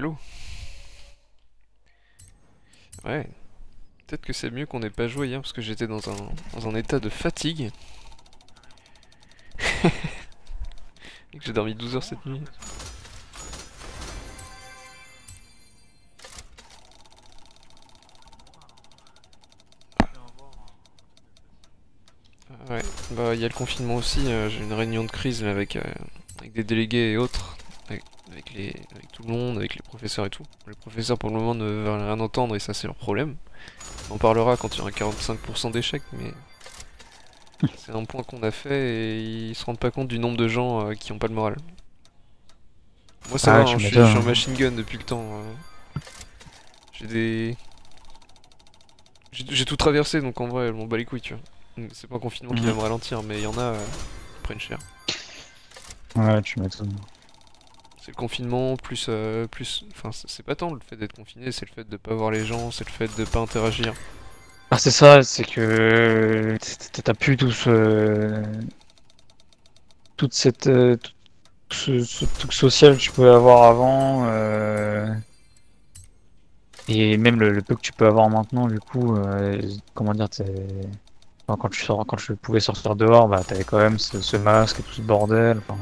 salaud. Ouais. Peut-être que c'est mieux qu'on n'ait pas joué hier parce que j'étais dans un état de fatigue. Et que j'ai dormi 12 heures cette nuit. Ouais, bah il y a le confinement aussi, j'ai une réunion de crise là, avec des délégués et autres, avec tout le monde, avec les professeurs et tout. Les professeurs pour le moment ne veulent rien entendre et ça c'est leur problème. On en parlera quand il y aura 45% d'échecs, mais c'est un point qu'on a fait et ils se rendent pas compte du nombre de gens qui ont pas le moral. Moi ça Ah va, ouais, hein, tu je suis en m'étonnes. machine gun depuis le temps. J'ai des... J'ai tout traversé donc en vrai, je m'en bats les couilles, tu vois. C'est pas un confinement qui va me ralentir, mais il y en a qui prennent cher. Ouais, tu m'étonnes. C'est le confinement, enfin, c'est pas tant le fait d'être confiné, c'est le fait de pas voir les gens, c'est le fait de pas interagir. Ah, c'est ça, c'est que t'as plus toute cette ce truc social que tu pouvais avoir avant, et même le peu que tu peux avoir maintenant, du coup, comment dire, enfin, quand tu pouvais sortir dehors, bah t'avais quand même ce masque et tout ce bordel. Enfin,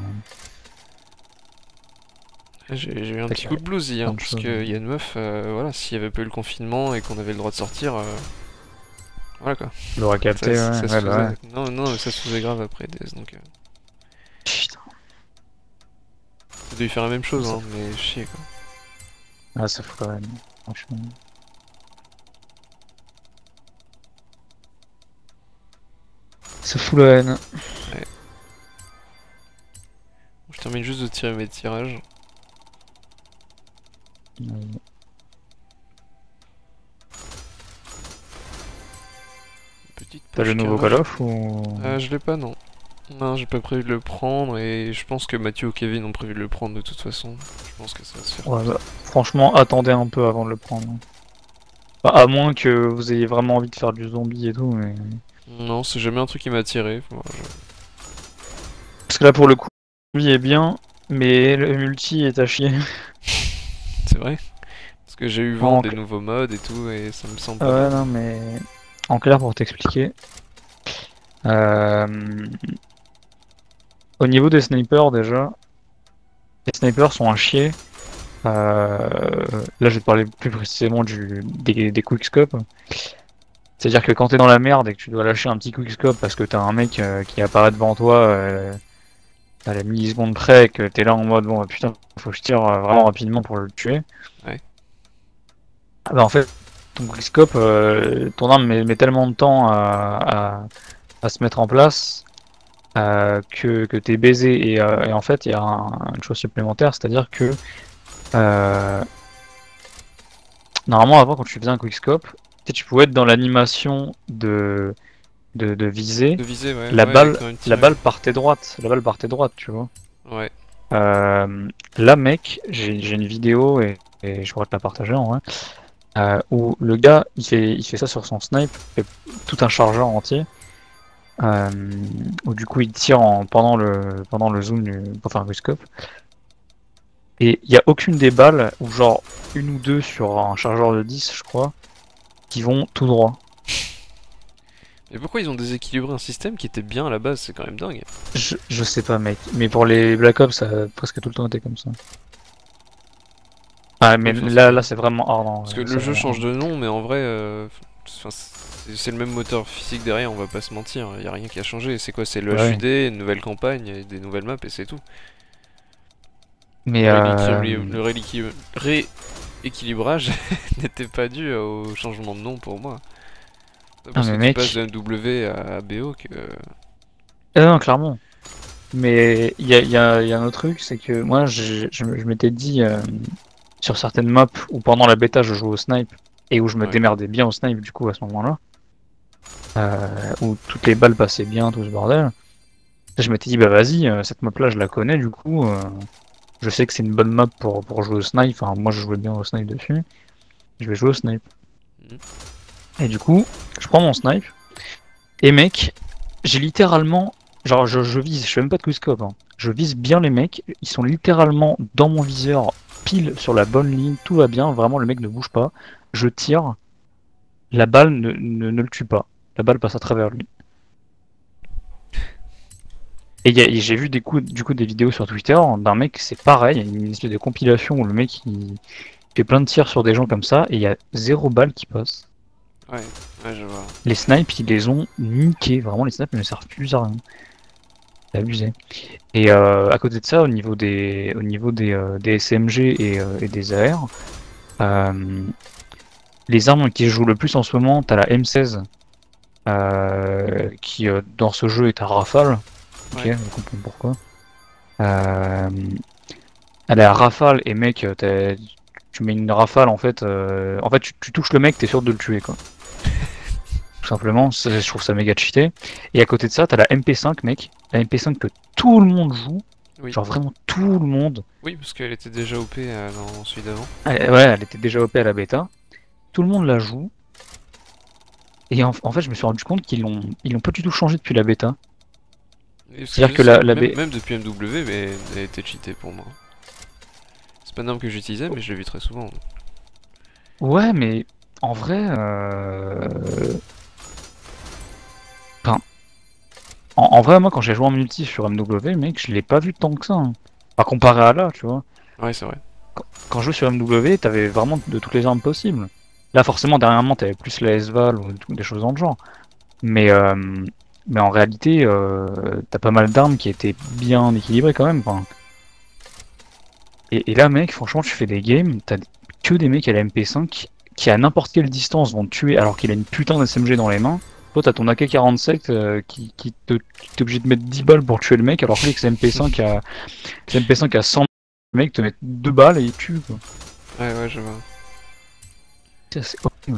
J'ai eu un fait petit qu'il y coup a de blues hier, plein de parce choses. qu'il y a une meuf, voilà, s'il y avait pas eu le confinement et qu'on avait le droit de sortir, voilà quoi. Tu l'aurais capté, ouais, Ça se ouais, bah ouais. faisait. Non, non, mais ça se faisait grave après DS, donc Putain, ça devait faire la même chose, ça, hein, mais chier quoi. ah, ça fout quand même, franchement. Ça fout la haine. Ouais. Je termine juste de tirer mes tirages. Petite T'as le poche nouveau Call carrage. of ou... Je l'ai pas, non. Non, j'ai pas prévu de le prendre et je pense que Mathieu ou Kevin ont prévu de le prendre de toute façon. Je pense que ça va se faire Ouais, comme ça. bah, franchement, attendez un peu avant de le prendre. Bah, à moins que vous ayez vraiment envie de faire du zombie et tout, mais... Non, c'est jamais un truc qui m'a attiré. Parce que là, pour le coup, le zombie est bien, mais le multi est à chier. C'est vrai. Parce que j'ai eu vent En... des nouveaux modes et tout et ça me semble pas bien. Ouais, non, mais... En clair, pour t'expliquer, euh, au niveau des snipers, déjà, les snipers sont à chier. Là, je vais te parler plus précisément des quickscopes. C'est-à-dire que quand t'es dans la merde et que tu dois lâcher un petit quickscope parce que t'as un mec qui apparaît devant toi à la milliseconde près et que t'es là en mode bon putain faut que je tire vraiment rapidement pour le tuer. Ouais. Ah bah en fait ton quickscope, ton arme met tellement de temps à se mettre en place que t'es baisé et en fait il y a une chose supplémentaire, c'est-à-dire que euh, normalement avant quand tu faisais un quickscope, tu pouvais être dans l'animation de viser, De viser, ouais, la ouais, et balle, quand même la tirer. balle partait droite, la balle partait droite, tu vois. Ouais. Là, mec, j'ai une vidéo et je pourrais te la partager en vrai, où le gars il fait ça sur son snipe, il fait tout un chargeur entier, euh, où du coup il tire pendant le zoom pour faire un quickscope. Et il n'y a aucune des balles, ou genre une ou deux sur un chargeur de 10, je crois, qui vont tout droit. Mais pourquoi ils ont déséquilibré un système qui était bien à la base? C'est quand même dingue. Je sais pas, mec, mais pour les Black Ops, ça a presque tout le temps été comme ça. Ah, mais Oui, enfin, là c'est vraiment ardent. parce que le C'est jeu vraiment change ardent. de nom, mais en vrai, enfin, c'est le même moteur physique derrière, on va pas se mentir. Y a rien qui a changé. C'est quoi? C'est le Ouais. HUD, une nouvelle campagne, et des nouvelles maps et c'est tout. Mais Le rééquilibrage n'était pas dû au changement de nom pour moi. C'est pas ah parce que mais tu passes mec, de W à BO que... non clairement. Mais il y a un autre truc, c'est que moi je m'étais dit sur certaines maps où pendant la bêta je jouais au snipe et où je me Ouais. démerdais bien au snipe du coup à ce moment-là, où toutes les balles passaient bien, tout ce bordel. Je m'étais dit bah vas-y, cette map là je la connais du coup, je sais que c'est une bonne map pour jouer au snipe, enfin moi je jouais bien au snipe dessus, je vais jouer au snipe. Mhm. Et du coup, je prends mon snipe et mec, j'ai littéralement genre je vise, je fais même pas de quickscope, hein. Je vise bien les mecs, ils sont littéralement dans mon viseur, pile sur la bonne ligne, tout va bien, vraiment le mec ne bouge pas. Je tire, la balle ne le tue pas. La balle passe à travers lui. Et j'ai vu du coup des vidéos sur Twitter d'un mec, c'est pareil, il y a une espèce de compilation où le mec il fait plein de tirs sur des gens comme ça et il y a 0 balle qui passe. Ouais, ouais, je vois. Les snipes, ils les ont niqués, vraiment les snipes ne servent plus à rien. C'est abusé. Et à côté de ça, au niveau des SMG et des AR, les armes qui jouent le plus en ce moment, t'as la M16 qui dans ce jeu est à rafale. Ok, Ouais. je comprends pourquoi. Euh, Elle est à rafale et mec, tu mets une rafale en fait tu touches le mec, t'es sûr de le tuer quoi. Tout simplement, je trouve ça méga cheaté. Et à côté de ça, t'as la MP5 mec, la MP5 que tout le monde joue, Oui. genre vraiment tout le monde. Oui, parce qu'elle était déjà OP dans celui d'avant. Ouais, elle était déjà OP à la bêta, tout le monde la joue. Et en fait, je me suis rendu compte qu'ils l'ont pas du tout changé depuis la bêta. Et parce que C'est-à-dire je que sais, la même depuis MW, mais elle était cheatée pour moi. C'est pas une arme que j'utilisais, mais je l'ai vu très souvent. Ouais, mais en vrai, enfin, en vrai, moi, quand j'ai joué en multi sur MW, mec, je l'ai pas vu tant que ça, hein. Pas comparé à là, tu vois. Ouais, c'est vrai. Quand je jouais sur MW, t'avais vraiment de toutes les armes possibles. Là, forcément, dernièrement, t'avais plus la S-Val ou des choses dans le genre. Mais, euh, mais en réalité, t'as pas mal d'armes qui étaient bien équilibrées quand même. Enfin. Et là, mec, franchement, tu fais des games, t'as que des mecs à la MP5 qui, à n'importe quelle distance, vont te tuer alors qu'il a une putain d'SMG dans les mains. Toi, t'as ton AK-47 qui t'es obligé de mettre 10 balles pour tuer le mec, alors que lui, avec sa MP5 à 100 le mec te met 2 balles et il tue, quoi. Ouais, ouais, je vois. C'est horrible.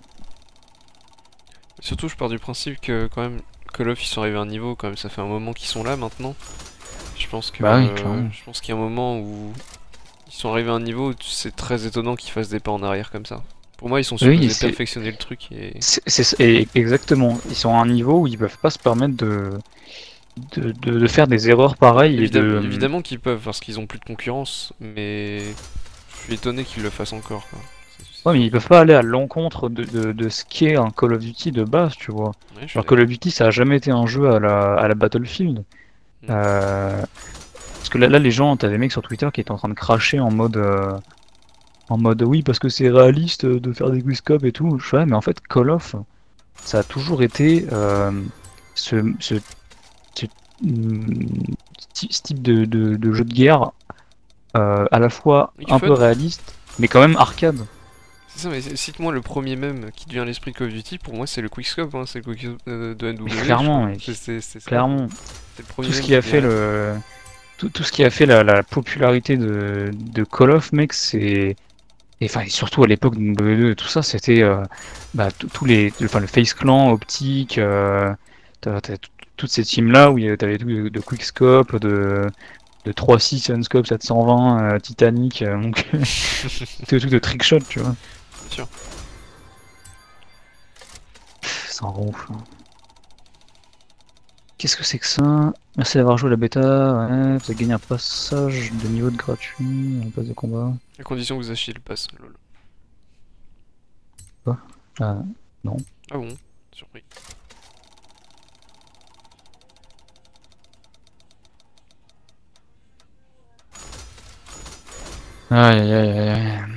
Surtout, je pars du principe que quand même, Call of ils sont arrivés à un niveau, quand même, ça fait un moment qu'ils sont là maintenant. Je pense que, Bah oui, clairement. je pense qu'il y a un moment où ils sont arrivés à un niveau où c'est très étonnant qu'ils fassent des pas en arrière comme ça. Pour moi, ils sont Oui, supposés perfectionner le truc et exactement. Ils sont à un niveau où ils peuvent pas se permettre de faire des erreurs pareilles et évidemment, de. évidemment qu'ils peuvent parce qu'ils ont plus de concurrence, mais je suis étonné qu'ils le fassent encore, quoi. Ouais, mais ils peuvent pas aller à l'encontre de ce qu'est un Call of Duty de base, tu vois. Ouais, je suis Alors Call d'accord. of Duty, ça a jamais été un jeu à la Battlefield. Mm. Parce que là, les gens, t'as des mecs sur Twitter qui étaient en train de cracher en mode oui, parce que c'est réaliste de faire des quickscopes et tout. Je fais, ouais, mais en fait, Call of, ça a toujours été ce, ce, ce type de jeu de guerre à la fois Avec un peu fun. réaliste, mais quand même arcade. C'est ça, mais cite-moi le premier même qui devient l'esprit Call of Duty. Pour moi, c'est le Quickscope, hein, c'est le Quickscope de Mais NW, je clairement, crois. mec, C'est ça. clairement, C'est le premier tout ce même qui qui a me fait vient. tout ce qui a fait la popularité de Call of, mec, c'est. Et enfin, et surtout à l'époque de W2 et tout ça, c'était bah, enfin, le Face Clan, Optic, t'as toutes ces teams-là où t'avais tout de Quickscope, de 3.6, Sunscope 720, Titanic, donc tout de trickshot, tu vois. Bien sûr. Ça en rend ouf, hein. Qu'est-ce que c'est que ça? Merci d'avoir joué à la bêta, ouais, vous avez gagné un passage de niveau de gratuit, un pass de combat. À condition que vous achetiez le pass, lol. Quoi? Ah, non. Ah bon, surpris. Aïe aïe aïe aïe aïe.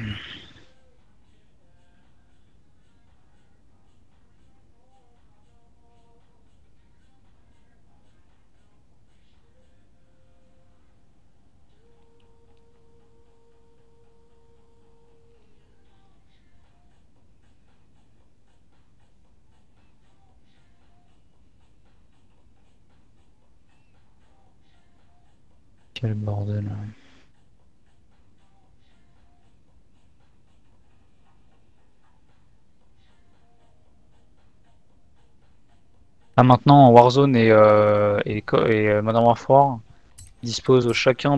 Quel bordel. Ah, maintenant, Warzone et Modern Warfare disposent chacun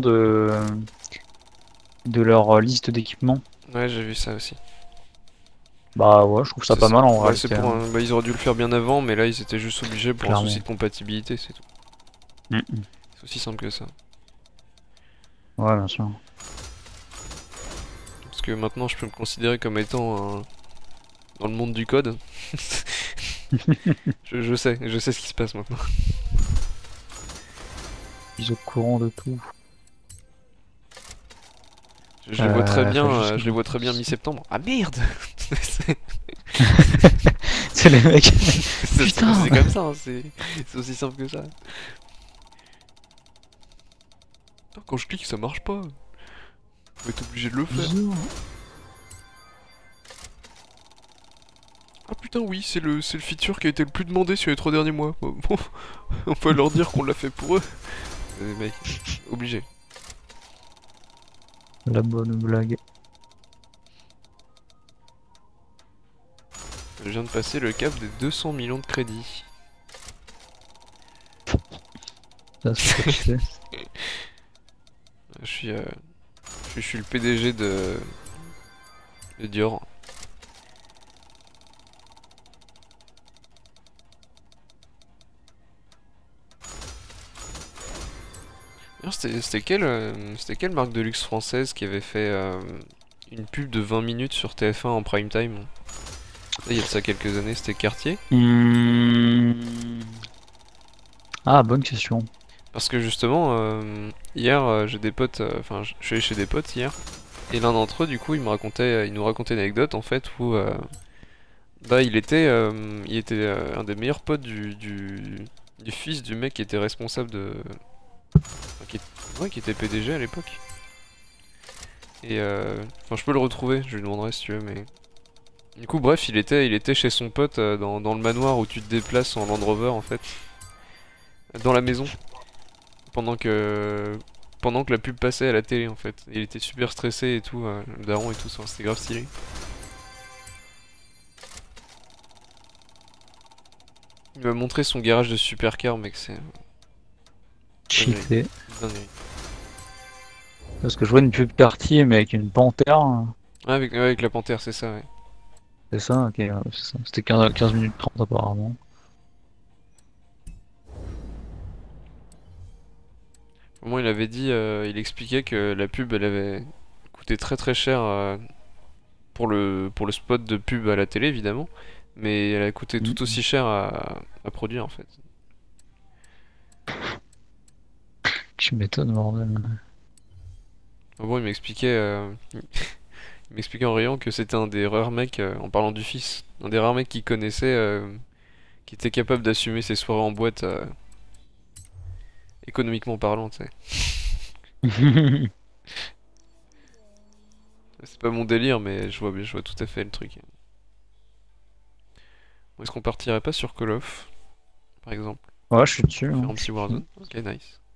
de leur liste d'équipements. Ouais, j'ai vu ça aussi. Bah ouais, je trouve ça pas mal en Ouais, c'est réalité, pour hein. bah, ils auraient dû le faire bien avant, mais là, ils étaient juste obligés pour un Clairement. souci de compatibilité, c'est tout. Mm. C'est aussi simple que ça. Ouais, bien sûr. Parce que maintenant je peux me considérer comme étant dans le monde du code. Je sais ce qui se passe maintenant. Je suis au courant de tout. Je les vois très bien, faut juste je les vois très bien mi-septembre. Ah merde! C'est les mecs. C'est Putain. c'est comme ça, hein, c'est aussi simple que ça. Putain, quand je clique, ça marche pas. On va être obligé de le faire. Ah putain, oui, c'est le feature qui a été le plus demandé sur les 3 derniers mois. Bon, on peut leur dire qu'on l'a fait pour eux. Mec, obligé. La bonne blague. Je viens de passer le cap des 200 millions de crédits. Ça, c'est ce que tu fais. Je suis, je suis le PDG de Dior. D'ailleurs, c'était quelle marque de luxe française qui avait fait une pub de 20 minutes sur TF1 en prime time? Là, il y a de ça quelques années, c'était Cartier. Ah, bonne question. Parce que justement, hier, j'ai des potes, enfin, je suis allé chez des potes hier, et l'un d'entre eux, du coup, il nous racontait une anecdote en fait où, bah, il était un des meilleurs potes du fils du mec qui était responsable de, enfin, ouais, qui était PDG à l'époque. Et enfin, je peux le retrouver, je lui demanderai si tu veux, mais du coup, bref, il était chez son pote dans le manoir où tu te déplaces en Land Rover en fait, dans la maison. pendant que pendant que la pub passait à la télé en fait. Il était super stressé et tout, le daron et tout, ça, c'était grave stylé. Il m'a montré son garage de supercar, mec, c'est Cheaté. dingue. Parce que je vois une pub quartier, mais avec une panthère. Ah, avec, ouais, avec la panthère, c'est ça, ouais. C'est ça, ok, ouais, c'est ça. C'était 15 minutes 30 apparemment. Au moins, il avait dit, il expliquait que la pub, elle avait coûté très très cher pour le spot de pub à la télé, évidemment, mais elle a coûté tout aussi cher à produire en fait. Tu m'étonnes, bordel. Bon, il m'expliquait en riant que c'était un des rares mecs, en parlant du fils, un des rares mecs qu'il connaissait, qui était capable d'assumer ses soirées en boîte, économiquement parlant, tu sais. C'est pas mon délire, mais je vois tout à fait le truc. Est-ce qu'on partirait pas sur Call of, par exemple? Ouais, je suis dessus. Faire Hein. un petit Warzone? Ok, nice.